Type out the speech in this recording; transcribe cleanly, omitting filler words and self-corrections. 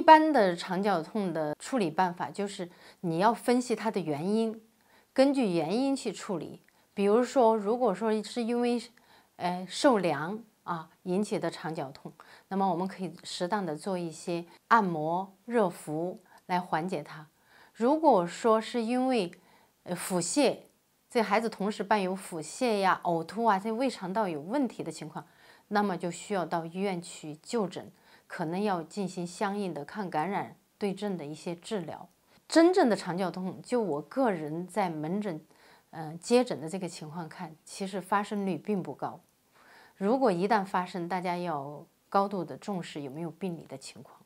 一般的肠绞痛的处理办法就是你要分析它的原因，根据原因去处理。比如说，如果说是因为受凉引起的肠绞痛，那么我们可以适当的做一些按摩、热敷来缓解它。如果说是因为腹泻，这孩子同时伴有腹泻呀、呕吐啊，这胃肠道有问题的情况，那么就需要到医院去就诊，可能要进行相应的抗感染对症的一些治疗。真正的肠绞痛，就我个人在门诊接诊的这个情况看，其实发生率并不高。如果一旦发生，大家要高度的重视有没有病理的情况。